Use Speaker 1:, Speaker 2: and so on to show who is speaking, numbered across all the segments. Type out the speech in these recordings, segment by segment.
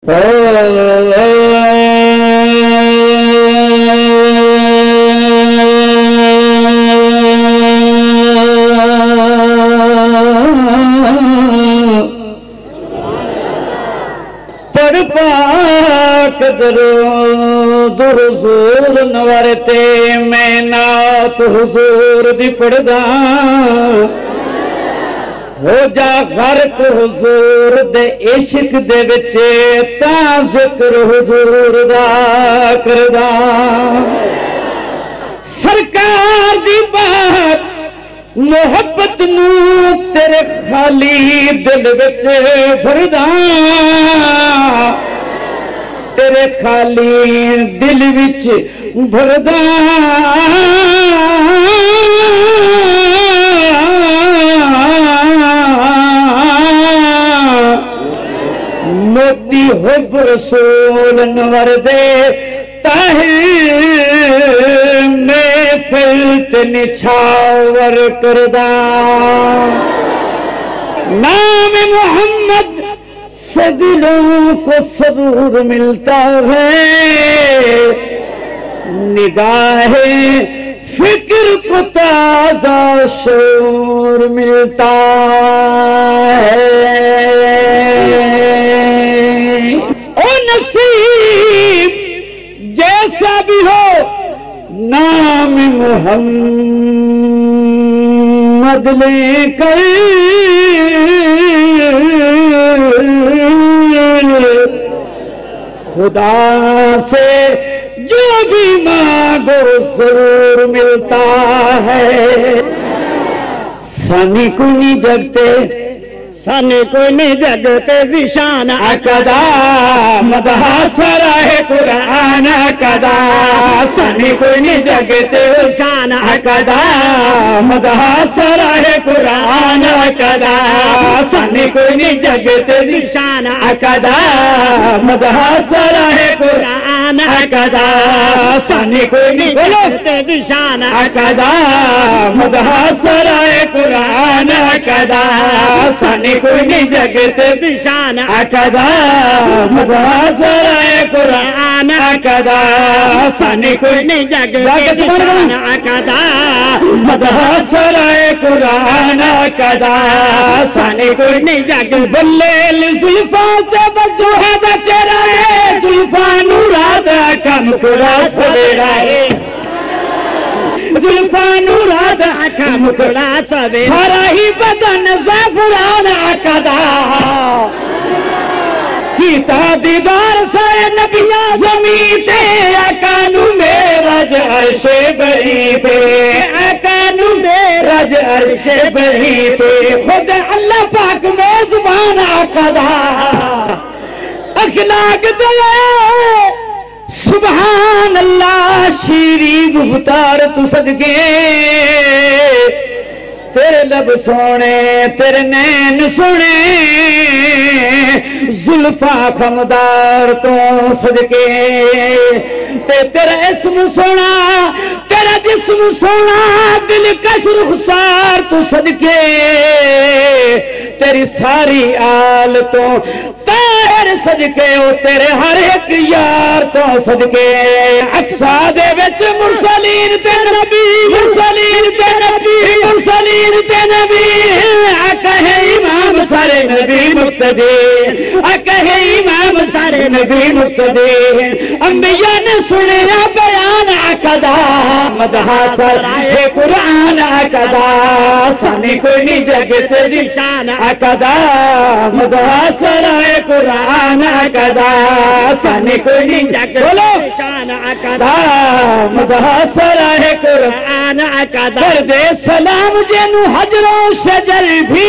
Speaker 1: پڑھ پاک درود حضور نوارتے میں نات حضور دی پڑھدا ہو جا غرق حضور دے عشق دے وچے تا ذکر حضور دا کردا سرکار دی بات محبت نو تیرے خالی دل وچے بھردا تیرے خالی دل وچ بھردا موتی حب رسول نور دے طاہر میں پھلت نچھاور کردہ نام محمد سے دلوں کو سرور ملتا ہے نگاہ فکر کو تازہ شعور ملتا ہے او نصیب جیسا بھی ہو نام محمد لے کر خدا سے جو بھی مانگو ضرور ملتا ہے سانی کوئی نہیں جگتے سانی کوئی نہیں جگتے ذیشان اقدا مدح سراہ قرآن اقدا سانی کوئی نہیں جگتے ذیشان اقدا مدح سراہ قرآن اقدا سانی کوئی نہیں جگتے ذیشان اقدا مدح سراہ قرآن اقدا سانی کوئی نہیں جگتے ذیشان اقدا مدح سراہ قرآن اقدا سانی کوئی نہیں جگتے ذیشان اقدا مدح سراہ قرآن اقدا سانی کوئی نہیں جگتے ذیشان اقدا مدح سراہ قرآن اقدا سانی کوئی نہیں جگتے بلیل زلفاں چبجو ہے دا چرائے زلفاں نوراد کم کرا سویرائے زلفاں نوراد کم کرا سویرائے سارا ہی بدن زعفران اقدا کیتا دیدار سے نبیاں زمین تے اکانو میرج عرش بری تے اکانو میرج عرش بری تے خود اللہ پاک میزبان اقدا اخلاق دلے سبحان اللہ شیری گفتار تو صدقے تیرے لب سونے تیرے نین سونے زلفاں خمدار تو صدقے تیرا اسم سونا تیرا جسم سونا دل کش رخسار تو صدقے تیری ساری آل تو تیر صدقے او تیرے ہر ایک یار تو صدقے اقصا دے وچ مرسلین تے نبی مرسلین تے نبی مرسلین تے نبی کہے امام سارے نبی مقتدی کہے امام سارے نبی مقتدی انبیاء نے سنیا بیان اقدا مدح سراہ قرآن اقدا سانی کوئی نہیں جگتے ذیشان اقدا مدح سراہ قرآن اقدا سانی کوئی نہیں جگتے ذیشان اقدا مدح سراہ قرآن اقدا کر دے سلام جنو حجر و شجر بھی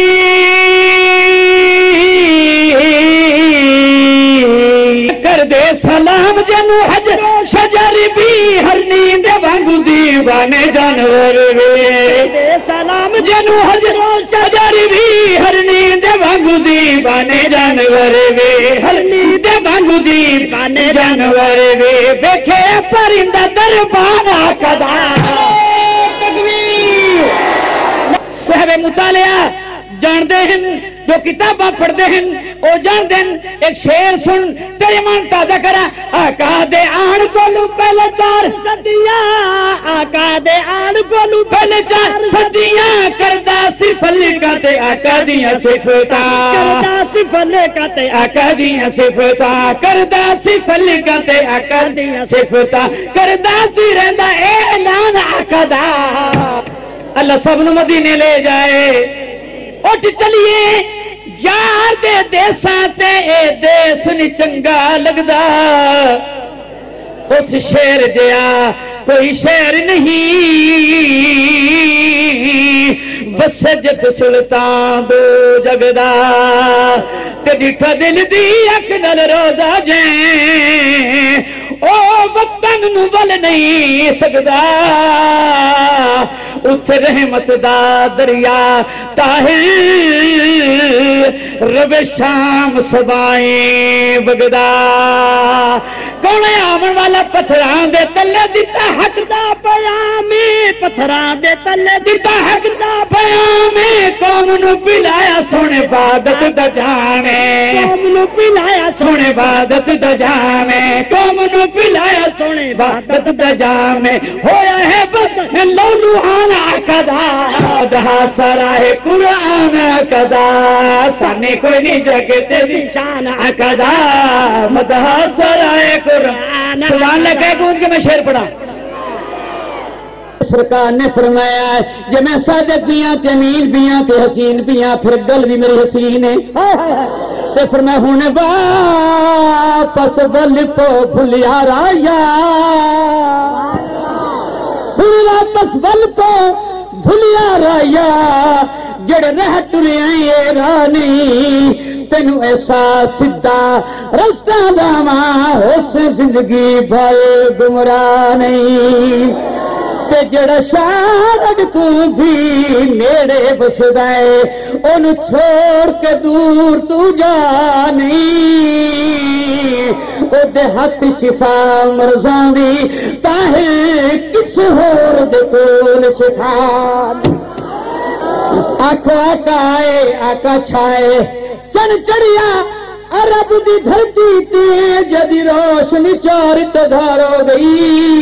Speaker 1: کر دے سلام جنو حجر و شجر بھی ہر نیند وانگو دیوانے جانور بھی سلام جنو حجر و شجر بھی ہر نیند وانگو دیوانے جانور بھی ہر نیند وانگو دیوانے جانور بھی بیکھے پرندہ دربان اقدا صحب مطالعہ جان دے ہیں جو کتاباں پڑھ دے ہیں او جان دن ایک شیر سن تیرے من تازہ کرا آقا دے آن کولو پہلے 4 صدیاں آقا دے آن کولو پہلے 4 صدیاں کردہ صرف لکھا تے آقا دیاں صفتاں کردہ صرف لکھا تے آقا دیاں صفتاں کردہ صرف لکھا تے آقا دیاں صفتاں کردہ سی رہندہ اعلان آقا دا اللہ سب نو مدینے لے جائے اٹھ چلیے یار دے دیساں تے اے دیس نہیں چنگا لگدا اس شیر جیا کوئی شیر نہیں بس جت سلطان دو جگدا تے ڈٹھا دل دی اک نال روزہ جیں او وطن نو ول نہیں سکدا اتھے رحمت دا دریا طاہر رب شام سبائیں بگدا کونے آمن والا پتھران دے تلے دیتا حق دا پیامی پتھران دے تلے دیتا حق دا پیامی قوم نو پلایا سونے عبادت دا جانے قوم نو پلایا سونے عبادت دا جانے قوم نو پلایا سونے عبادت دا جانے ہویا ہے بس لولو آنا کدا دہا سرائے قرآن کدا سانے کوئی نہیں جگہ تیری شان کدا مدہا سرائے قرآن سبحان اللہ کہہ گونج کے میں شعر پڑھا سرکار نے فرمایا ہے جب میں صادق بیاں تے امین بیاں تے حسین بیاں پھر گل بھی میری حسین ہے تے فرمایا ہونے واپس بل پو بھلیا رایا ہونے واپس بل پو بھلیا رایا جڑ رہ ٹرے آئے رانی تینو ایسا سدھا رستہ داما اس زندگی بھائے گمراہ نہیں تے جڑا شارد تو بھی نیڑے بسدائے انہوں چھوڑ کے دور تو جانی او دے ہاتھ شفا مرزان دی تاہے کس ہور دے کول سکھان آقا آقا آئے آقا چھائے چن چڑیا عرب دی دھرتی تے جدی روشنی چاری تدھار ہو گئی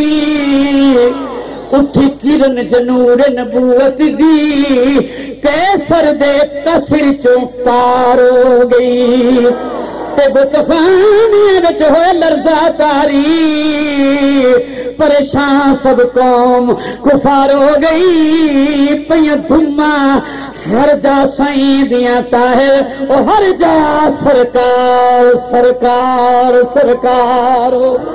Speaker 1: اٹھی کرن جنور نبوت دی کیسر دے کسر چوں پار ہو گئی تے بکفانی وچ ہوئے لرزہ تاری پریشان سب قوم کفار ہو گئی پیاں دھما ہر جا سائیں دیاں طاہر او ہر جا سرکار سرکار سرکار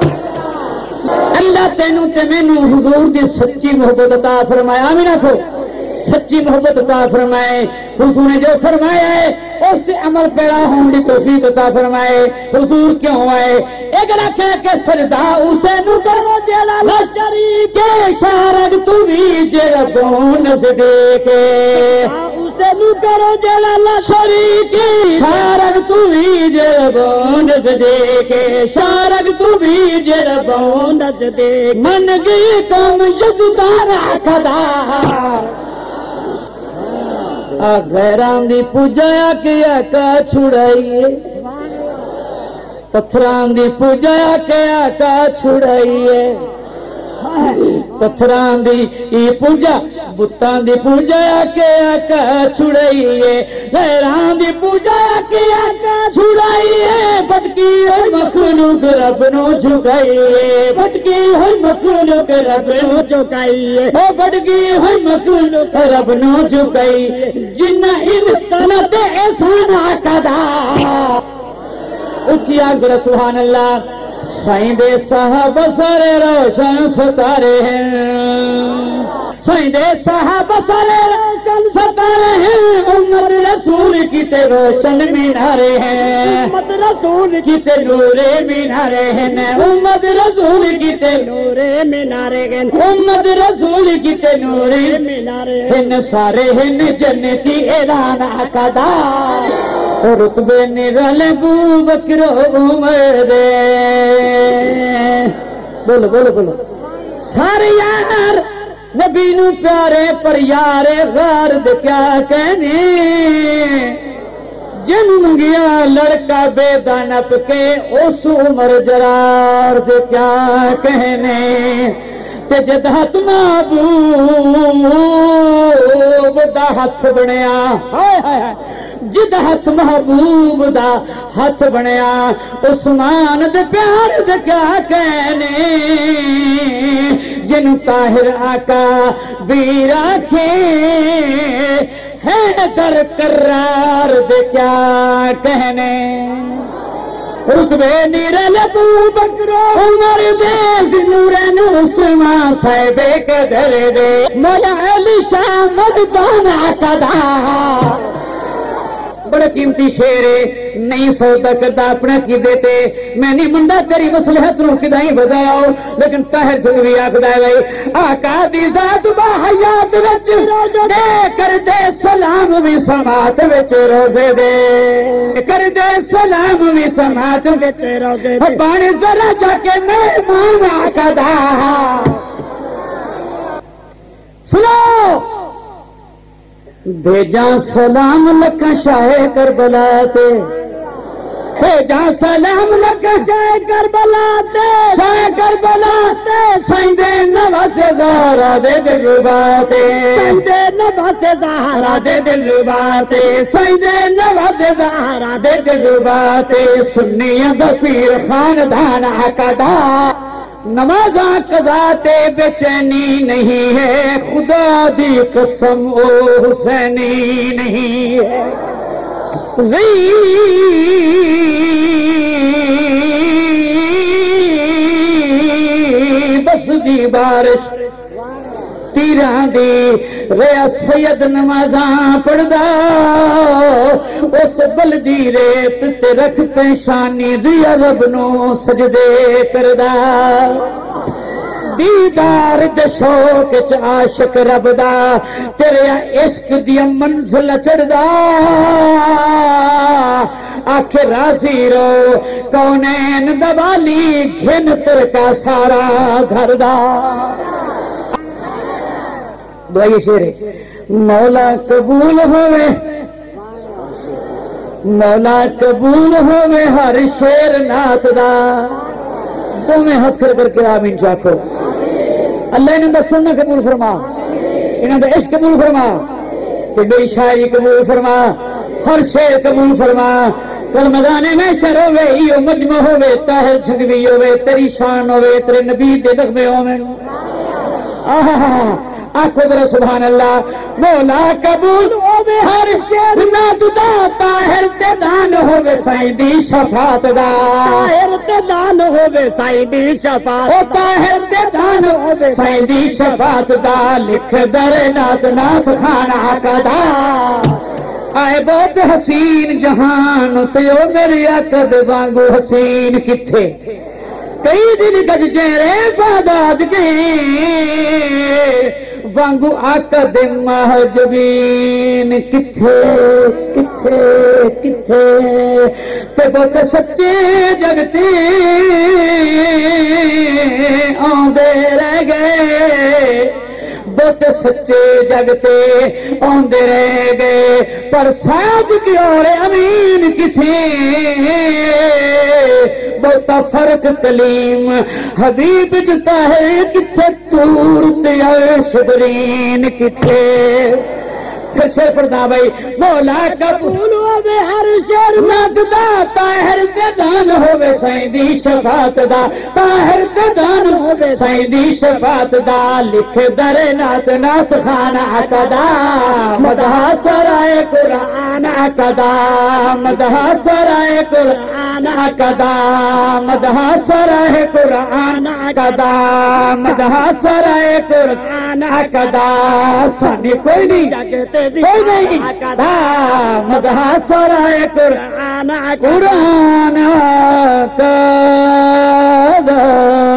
Speaker 1: اللہ تینوں تے مینوں حضور دی سچی محبت عطا فرمایا آمین آکھو سچی محبت عطا فرمائے حضور نے جو فرمایا ہے اس سے عمل پیرا ہوں دی توفیق عطا فرمائے حضور کیوں آئے ایک رکھے کہ سردا اسے نو کرو جلال شریف کے شارد تو بھی جربون سے دیکھے اسے نو کرو جلال شریف کے شارد تو بھی جربون سے دیکھے شارد تو بھی جربون سے دیکھے من گئی قوم جزدارا کھدا غیران دی پوجایا کہ آقا چھڑائیے پتھران دی پوجایا کہ آقا چھڑائیے پتھران دی پوجا بتان دی پوجایا کہ آقا چھڑائیے غیران دی پوجایا کہ آقا چھڑائیے بھٹکی ہوئی مخلوق رب نو جھکائیے بھٹکی ہوئی مخلوق رب نو جھکائیے او بھٹکی ہوئی مخلوق رب نو جھکائیے جنہ انسان تے احسان آقا دا اچھی آگ ذرا سبحان اللہ سائیں دے صحابہ سارے روشن ستارے ہیں سائیں دے صحابہ سارے روشن ستارے ہیں امت رسول کی تے روشن مینارے ہیں امت رسول کی تے نورے مینارے ہیں امت رسول کی تے نورے مینارے ہیں امت رسول کی تے نورے مینارے ہیں سارے ہیں جنتی اعلان آقا دا رتبے نرل ابو بکر عمر دے بولو بولو بولو سارے یار نبی نو پیارے پر یار غار دے کیا کہنے جن منگیا لڑکا بے دانپ کے اس عمر جرار دے کیا کہنے تے جد ہاتھ محبوب دا ہاتھ بنیا جد ہاتھ محبوب دا ہاتھ بنیا عثمان دے پیار دے کیا کہنے جن طاہر آقا بھی رکھے ہے در کرار دے کیا کہنے رتبے نیرل ابو بکر عمر دے نورین عثمان صاحب کے در دے مولا علی شاہ مردان عقدہ بڑا قیمتی شعر ہے نہیں سودا کردا اپنا کی دیتے میں نہیں منڈا تیری مصلحت نو کدائی بداؤ لیکن طاہر جنگوی آکھدا ہے بھائی آقا دی ذات با حیات وچ دے کر دے سلام بھی سماعت وچ روزے دے کر دے سلام بھی سماعت وچ روزے دے بان ذرا جا کے مہمان آقا دا سنو بھیجا سلام لکھا شاہ کربلا تے بھیجا سلام لکھا شاہ کربلا تے شاہ کربلا تے سائندے نواز زہرا دے دلواتے سائندے نواز زہرا دے دلواتے سائندے نواز زہرا دے دلواتے سنیاں دا پیر خاندان عقدہ نمازاں قضا تے بے چینی نہیں ہے خدا دی قسم او حسینی نہیں ہے بس جی بارش تیران دی ریا سید نمازاں پڑھدا اس بلدی ریت تے رکھ پیشانی دیا رب نو سجدے کردا دیدار دے شوق چ عاشق رب دا تیرے عشق دی منزل چڑھدا آکھے راضی رو کونین دوالی گھن ترکا سارا گھر دا دعائی شعر ہے مولا قبول ہوئے مولا قبول ہوئے ہر شعر نات دا تو میں ہاتھ کر کے آمین چاکو اللہ انہوں دا سننا قبول فرما انہوں دا عشق قبول فرما کہ میری شاعری قبول فرما ہر شعر قبول فرما کل مدانے میں شر ہوئے ایو مجمع ہوئے طاہر جھنگوی ہوئے تیری شان ہوئے تیرے نبی دے دغمے ہوئے آنکھو در سبحان اللہ مولا قبول ہوئے ہر شعر نات دا طاہر تے دان ہوئے سائیدی شفاعت دا طاہر تے دان ہوئے سائیدی شفاعت او طاہر تے دان ہوئے سائیدی شفاعت دا لکھ در نات نات خانہ عقدہ آئے بہت حسین جہان تیو میری عقد وانگو حسین کتھے کئی دن گج جیرے باداد گئے وانگو عقد محجبین کتھے کتھے کتھے تے بہت سچے جگتے آندے رہ گئے بہت سچے جگتے آندے رہ گئے پر صادق اور امین کتھے بہت فرق کلیم حبیب جتا ہے کتھے تور تیار شبرین کتھے پھر شیر پڑھنا بھائی مولا قبول ہوئے ہر شعر نات دا طاہر تے دان ہوئے سائیدی شفاعت دا طاہر تے دان ہوئے سائیدی شفاعت دا لکھ در نات نات خانہ عقدہ مدح سرائے قرآن عقدہ مدح سرائے قرآن عقدہ مدح سرائے قرآن عقدہ مدح سرائے قرآن عقدہ سانی کوئی نہیں کوئی نہیں مدح سرائے قرآن قرآن عقدہ